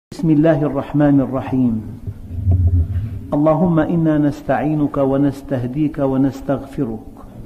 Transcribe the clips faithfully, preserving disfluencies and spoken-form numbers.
بسم الله الرحمن الرحيم. اللهم إنا نستعينك ونستهديك ونستغفرك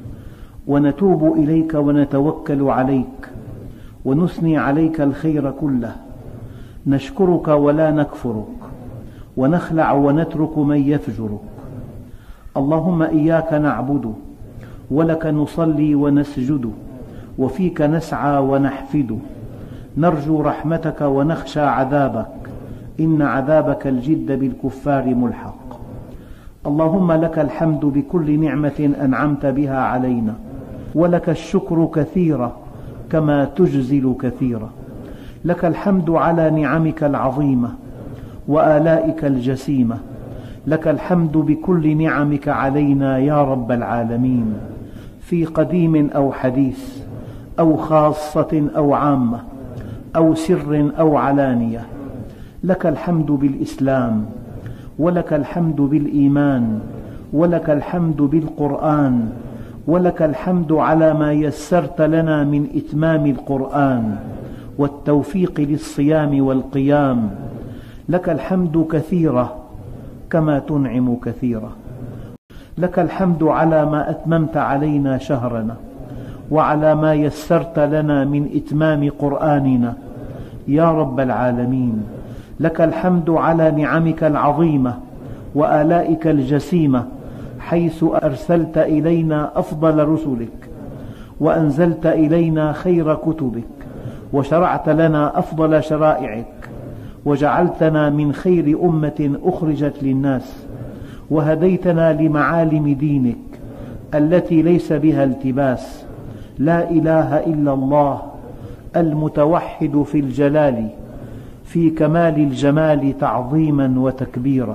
ونتوب إليك ونتوكل عليك ونثني عليك الخير كله، نشكرك ولا نكفرك ونخلع ونترك من يفجرك. اللهم إياك نعبد ولك نصلي ونسجد وفيك نسعى ونحفد، نرجو رحمتك ونخشى عذابك، إن عذابك الجد بالكفار ملحق. اللهم لك الحمد بكل نعمة أنعمت بها علينا، ولك الشكر كثيرا كما تجزل كثيرا. لك الحمد على نعمك العظيمة وآلائك الجسيمة، لك الحمد بكل نعمك علينا يا رب العالمين، في قديم أو حديث أو خاصة أو عامة أو سر أو علانية. لك الحمد بالإسلام، ولك الحمد بالإيمان، ولك الحمد بالقرآن، ولك الحمد على ما يسرت لنا من إتمام القرآن والتوفيق للصيام والقيام. لك الحمد كثيرا كما تنعم كثيرا. لك الحمد على ما أتممت علينا شهرنا، وعلى ما يسرت لنا من إتمام قرآننا يا رب العالمين. لك الحمد على نعمك العظيمة وآلائك الجسيمة، حيث أرسلت إلينا أفضل رسلك، وأنزلت إلينا خير كتبك، وشرعت لنا أفضل شرائعك، وجعلتنا من خير أمة أخرجت للناس، وهديتنا لمعالم دينك التي ليس بها التباس. لا إله إلا الله المتوحد في الجلال، في كمال الجمال تعظيما وتكبيرا،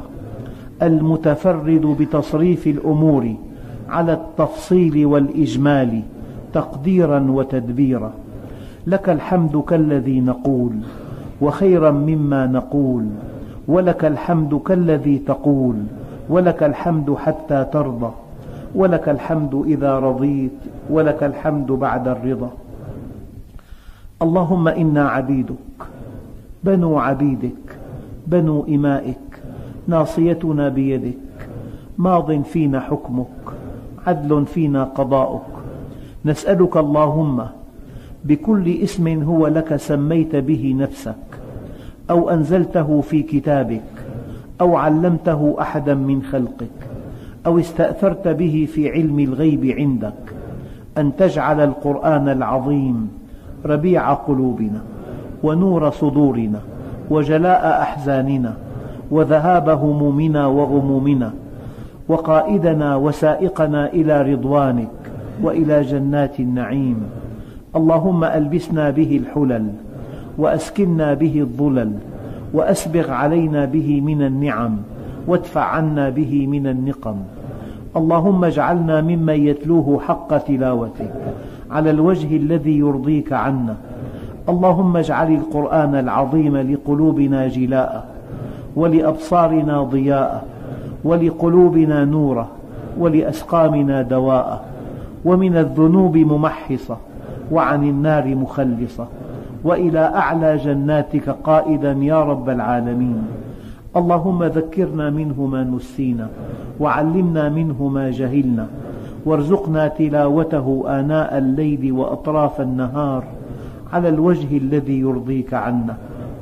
المتفرد بتصريف الأمور على التفصيل والإجمال تقديرا وتدبيرا. لك الحمد كالذي نقول وخيرا مما نقول، ولك الحمد كالذي تقول، ولك الحمد حتى ترضى، ولك الحمد إذا رضيت، ولك الحمد بعد الرضا. اللهم إنا عبيدك بنو عبيدك بنو إمائك، ناصيتنا بيدك، ماض فينا حكمك، عدل فينا قضاؤك. نسألك اللهم بكل اسم هو لك سميت به نفسك، أو أنزلته في كتابك، أو علمته أحدا من خلقك، أو استأثرت به في علم الغيب عندك، أن تجعل القرآن العظيم ربيع قلوبنا ونور صدورنا وجلاء أحزاننا وذهاب همومنا وغمومنا، وقائدنا وسائقنا إلى رضوانك وإلى جنات النعيم. اللهم ألبسنا به الحلل، وأسكننا به الظلل، وأسبغ علينا به من النعم، وادفع عنا به من النقم. اللهم اجعلنا ممن يتلوه حق تلاوته على الوجه الذي يرضيك عنا. اللهم اجعل القرآن العظيم لقلوبنا جلاء، ولأبصارنا ضياء، ولقلوبنا نورا، ولأسقامنا دواء، ومن الذنوب ممحصة، وعن النار مخلصة، وإلى أعلى جناتك قائدا يا رب العالمين. اللهم ذكرنا منه ما نسينا، وعلمنا منه ما جهلنا، وارزقنا تلاوته آناء الليل وأطراف النهار على الوجه الذي يرضيك عنا.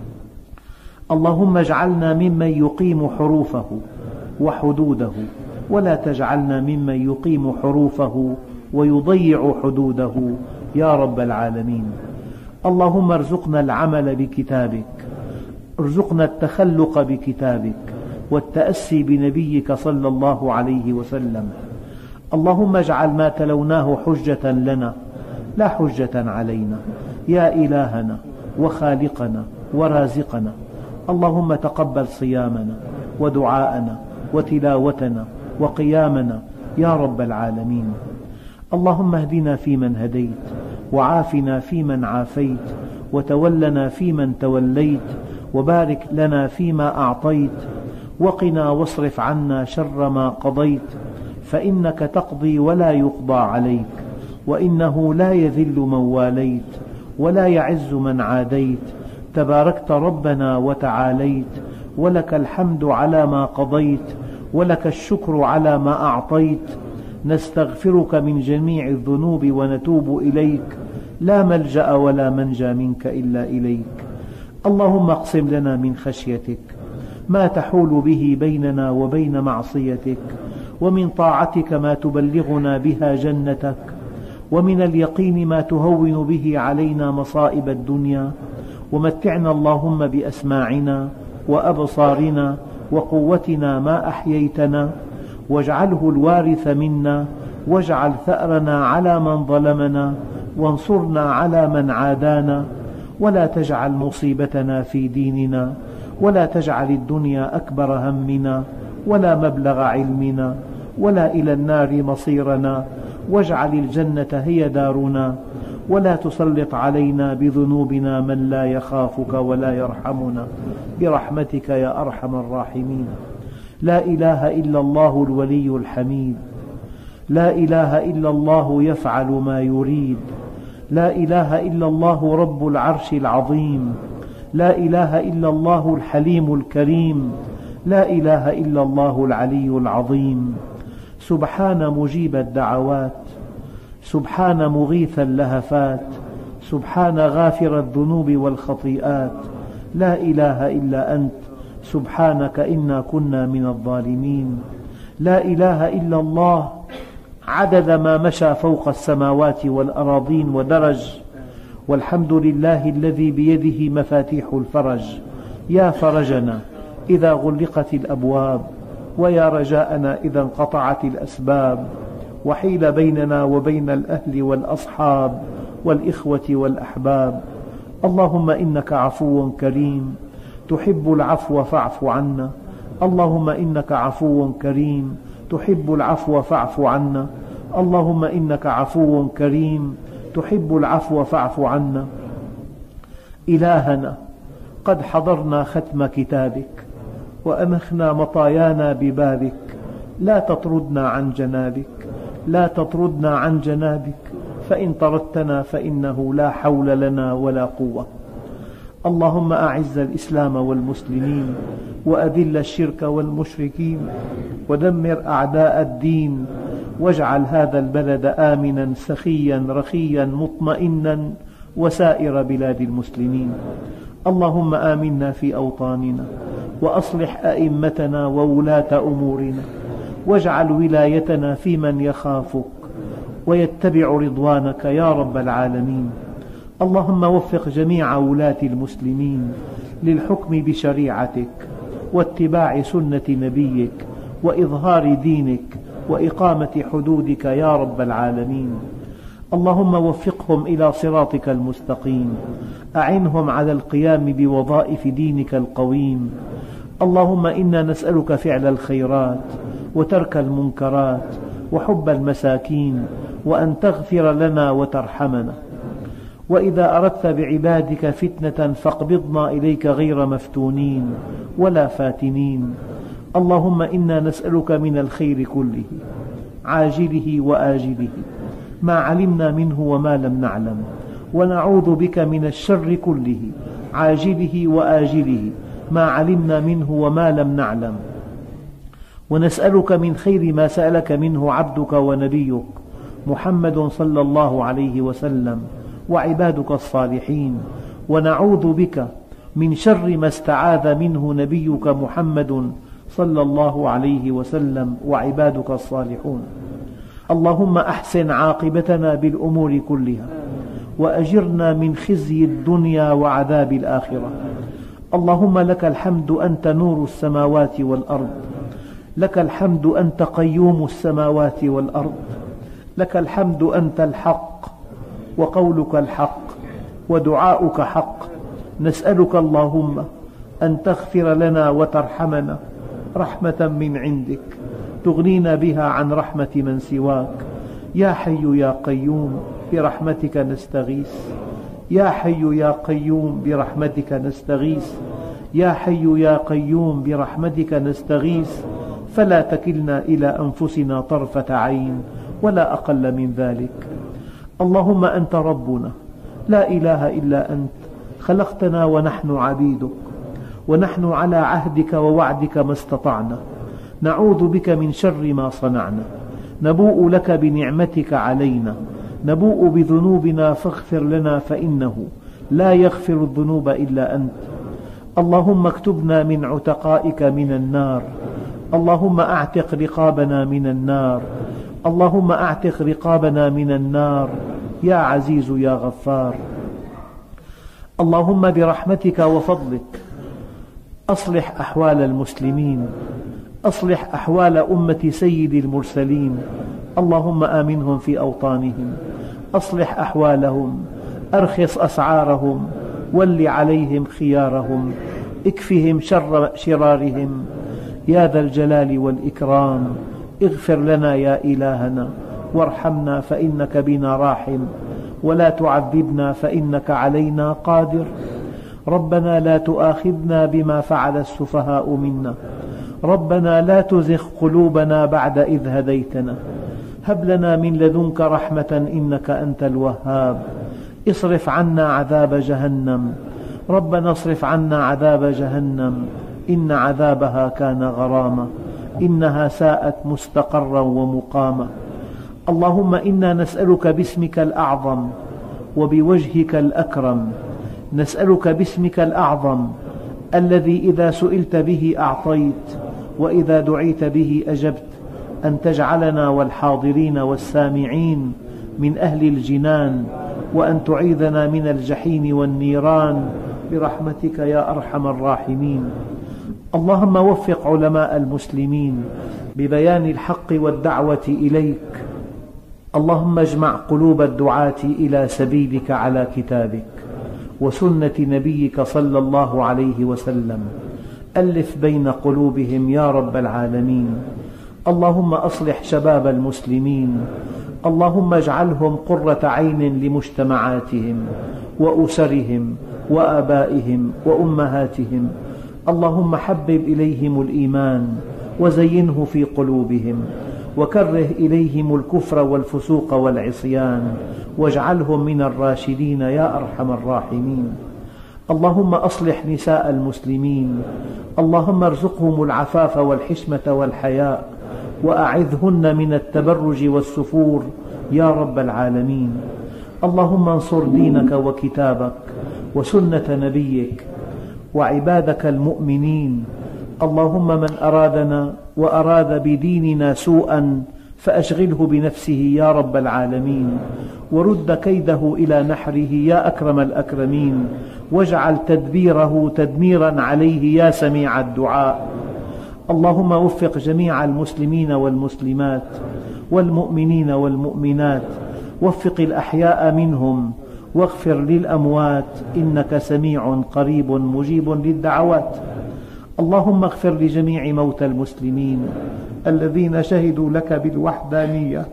اللهم اجعلنا ممن يقيم حروفه وحدوده، ولا تجعلنا ممن يقيم حروفه ويضيع حدوده يا رب العالمين. اللهم ارزقنا العمل بكتابك، ارزقنا التخلق بكتابك والتأسي بنبيك صلى الله عليه وسلم. اللهم اجعل ما تلوناه حجة لنا لا حجة علينا يا إلهنا وخالقنا ورازقنا. اللهم تقبل صيامنا ودعاءنا وتلاوتنا وقيامنا يا رب العالمين. اللهم اهدنا فيمن هديت، وعافنا فيمن عافيت، وتولنا فيمن توليت، وبارك لنا فيما أعطيت، وقنا واصرف عنا شر ما قضيت، فإنك تقضي ولا يقضى عليك، وإنه لا يذل من واليت ولا يعز من عاديت، تباركت ربنا وتعاليت، ولك الحمد على ما قضيت، ولك الشكر على ما أعطيت. نستغفرك من جميع الذنوب ونتوب إليك، لا ملجأ ولا منجى منك إلا إليك. اللهم اقسم لنا من خشيتك ما تحول به بيننا وبين معصيتك، ومن طاعتك ما تبلغنا بها جنتك، ومن اليقين ما تهون به علينا مصائب الدنيا. ومتعنا اللهم بأسماعنا وأبصارنا وقوتنا ما أحييتنا، واجعله الوارث منا، واجعل ثأرنا على من ظلمنا، وانصرنا على من عادانا، ولا تجعل مصيبتنا في ديننا، ولا تجعل الدنيا أكبر همنا ولا مبلغ علمنا، ولا إلى النار مصيرنا، واجعل الجنة هي دارنا، ولا تسلط علينا بذنوبنا من لا يخافك ولا يرحمنا، برحمتك يا أرحم الراحمين. لا إله إلا الله الولي الحميد، لا إله إلا الله يفعل ما يريد، لا إله إلا الله رب العرش العظيم، لا إله إلا الله الحليم الكريم، لا إله إلا الله العلي العظيم. سبحان مجيب الدعوات، سبحان مغيث اللهفات، سبحان غافر الذنوب والخطيئات، لا إله إلا أنت سبحانك إنا كنا من الظالمين. لا إله إلا الله عدد ما مشى فوق السماوات والأراضين ودرج، والحمد لله الذي بيده مفاتيح الفرج. يا فرجنا إذا غلقت الأبواب، ويا رجاءنا إذا انقطعت الأسباب، وحيل بيننا وبين الأهل والأصحاب والإخوة والأحباب. اللهم إنك عفو كريم تحب العفو فاعف عنا، اللهم إنك عفو كريم تحب العفو فاعف عنا، اللهم إنك عفو كريم تحب العفو فاعف عنا. إلهنا قد حضرنا ختم كتابك وأنخنا مطايانا ببابك، لا تطردنا عن جنابك، لا تطردنا عن جنابك، فإن طردتنا فإنه لا حول لنا ولا قوة. اللهم أعز الإسلام والمسلمين، وأذل الشرك والمشركين، ودمر أعداء الدين، واجعل هذا البلد آمنا سخيا رخيا مطمئنا، وسائر بلاد المسلمين. اللهم آمنا في أوطاننا، وأصلح أئمتنا وولاة أمورنا، واجعل ولايتنا في من يخافك ويتبع رضوانك يا رب العالمين. اللهم وفق جميع ولاة المسلمين للحكم بشريعتك، واتباع سنة نبيك، وإظهار دينك، وإقامة حدودك يا رب العالمين. اللهم وفقهم إلى صراطك المستقيم، أعنهم على القيام بوظائف دينك القويم. اللهم إنا نسألك فعل الخيرات، وترك المنكرات، وحب المساكين، وأن تغفر لنا وترحمنا. وإذا أردت بعبادك فتنة فاقبضنا إليك غير مفتونين ولا فاتنين. اللهم إنا نسألك من الخير كله عاجله وآجله، ما علمنا منه وما لم نعلم، ونعوذ بك من الشر كله عاجله وآجله، ما علمنا منه وما لم نعلم. ونسألك من خير ما سألك منه عبدك ونبيك محمد صلى الله عليه وسلم وعبادك الصالحين، ونعوذ بك من شر ما استعاذ منه نبيك محمد صلى الله عليه وسلم وعبادك الصالحون. اللهم أحسن عاقبتنا بالأمور كلها، وأجرنا من خزي الدنيا وعذاب الآخرة. اللهم لك الحمد أنت نور السماوات والأرض، لك الحمد أنت قيوم السماوات والأرض، لك الحمد أنت الحق، وقولك الحق، ودعاؤك حق. نسألك اللهم أن تغفر لنا وترحمنا رحمة من عندك تغنينا بها عن رحمة من سواك. يا حي يا قيوم برحمتك نستغيث، يا حي يا قيوم برحمتك نستغيث، يا حي يا قيوم برحمتك نستغيث. فلا تكلنا إلى أنفسنا طرفة عين ولا أقل من ذلك. اللهم أنت ربنا لا إله إلا أنت، خلقتنا ونحن عبيدك، ونحن على عهدك ووعدك ما استطعنا، نعوذ بك من شر ما صنعنا، نبوء لك بنعمتك علينا، نبوء بذنوبنا فاغفر لنا فإنه لا يغفر الذنوب إلا أنت. اللهم اكتبنا من عتقائك من النار، اللهم أعتق رقابنا من النار، اللهم أعتق رقابنا من النار يا عزيز يا غفار. اللهم برحمتك وفضلك أصلح أحوال المسلمين، أصلح أحوال أمة سيد المرسلين، اللهم آمنهم في أوطانهم، أصلح أحوالهم، أرخص أسعارهم، ول عليهم خيارهم، اكفهم شر شرارهم يا ذا الجلال والإكرام. اغفر لنا يا إلهنا وارحمنا فإنك بنا راحم، ولا تعذبنا فإنك علينا قادر. ربنا لا تؤاخذنا بما فعل السفهاء منا، ربنا لا تزغ قلوبنا بعد إذ هديتنا، هب لنا من لدنك رحمة إنك أنت الوهاب. اصرف عنا عذاب جهنم، ربنا اصرف عنا عذاب جهنم إن عذابها كان غراما، إنها ساءت مستقرا ومقاما. اللهم إنا نسألك باسمك الأعظم وبوجهك الأكرم، نسألك باسمك الأعظم الذي إذا سئلت به أعطيت وإذا دعيت به أجبت، أن تجعلنا والحاضرين والسامعين من أهل الجنان، وأن تعيذنا من الجحيم والنيران برحمتك يا أرحم الراحمين. اللهم وفق علماء المسلمين ببيان الحق والدعوة إليك، اللهم اجمع قلوب الدعاة إلى سبيلك على كتابك وسنة نبيك صلى الله عليه وسلم، ألف بين قلوبهم يا رب العالمين. اللهم أصلح شباب المسلمين، اللهم اجعلهم قرة عين لمجتمعاتهم وأسرهم وآبائهم وأمهاتهم. اللهم حبب إليهم الإيمان وزينه في قلوبهم، وكره إليهم الكفر والفسوق والعصيان، واجعلهم من الراشدين يا أرحم الراحمين. اللهم أصلح نساء المسلمين، اللهم ارزقهم العفاف والحشمة والحياء، وأعذهن من التبرج والسفور يا رب العالمين. اللهم انصر دينك وكتابك وسنة نبيك وعبادك المؤمنين. اللهم من أرادنا وأراد بديننا سوءا فأشغله بنفسه يا رب العالمين، ورد كيده إلى نحره يا أكرم الأكرمين، واجعل تدبيره تدميرا عليه يا سميع الدعاء. اللهم وفق جميع المسلمين والمسلمات والمؤمنين والمؤمنات، وفق الأحياء منهم واغفر للأموات إنك سميع قريب مجيب للدعوات. اللهم اغفر لجميع موتى المسلمين الذين شهدوا لك بالوحدانية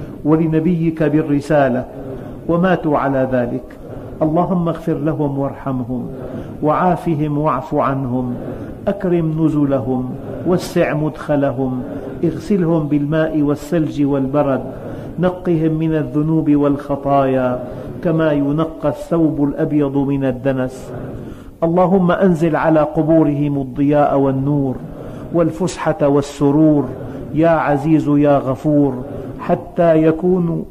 ولنبيك بالرسالة وماتوا على ذلك. اللهم اغفر لهم وارحمهم وعافهم واعف عنهم، أكرم نزلهم وسع مدخلهم، اغسلهم بالماء والثلج والبرد، نقهم من الذنوب والخطايا كما ينقى الثوب الأبيض من الدنس. اللهم أنزل على قبورهم الضياء والنور والفسحة والسرور يا عزيز يا غفور، حتى يكونوا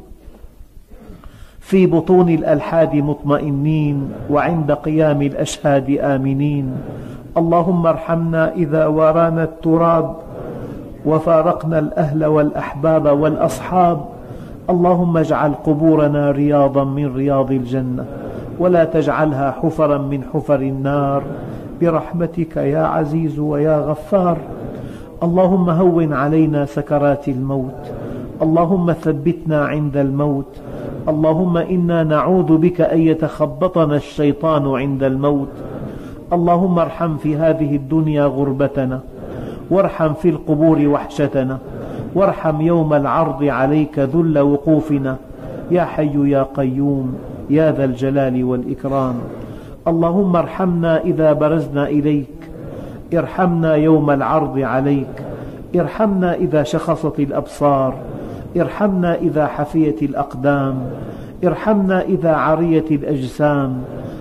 في بطون الألحاد مطمئنين وعند قيام الأشهاد آمنين. اللهم ارحمنا إذا وارانا التراب وفارقنا الأهل والأحباب والأصحاب. اللهم اجعل قبورنا رياضا من رياض الجنة، ولا تجعلها حفرا من حفر النار برحمتك يا عزيز ويا غفار. اللهم هون علينا سكرات الموت، اللهم ثبتنا عند الموت. اللهم إنا نعوذ بك أن يتخبطنا الشيطان عند الموت. اللهم ارحم في هذه الدنيا غربتنا، وارحم في القبور وحشتنا، وارحم يوم العرض عليك ذل وقوفنا يا حي يا قيوم يا ذا الجلال والإكرام. اللهم ارحمنا إذا برزنا إليك، ارحمنا يوم العرض عليك، ارحمنا إذا شخصت الأبصار، ارحمنا إذا حفيت الأقدام، ارحمنا إذا عريت الأجسام،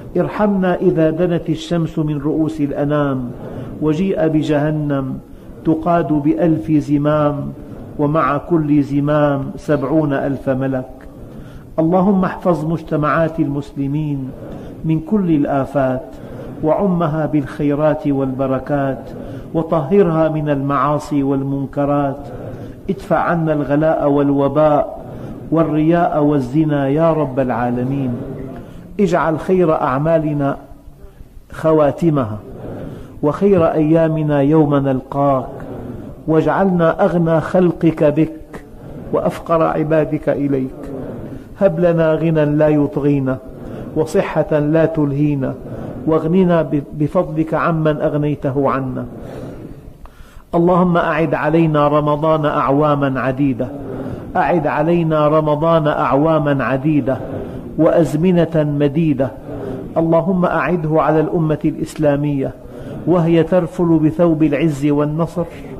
ارحمنا إذا دنت الشمس من رؤوس الأنام وجيء بجهنم تقاد بألف زمام ومع كل زمام سبعون ألف ملك. اللهم احفظ مجتمعات المسلمين من كل الآفات وعمها بالخيرات والبركات وطهرها من المعاصي والمنكرات. ادفع عنا الغلاء والوباء والرياء والزنا يا رب العالمين. اجعل خير أعمالنا خواتمها وخير أيامنا يوم نلقاك، واجعلنا أغنى خلقك بك وأفقر عبادك إليك. هب لنا غنى لا يطغينا وصحة لا تلهينا، واغننا بفضلك عمن أغنيته عنا. اللهم أعد علينا رمضان أعواما عديدة، أعد علينا رمضان أعواما عديدة وأزمنة مديدة. اللهم أعده على الأمة الإسلامية وهي ترفل بثوب العز والنصر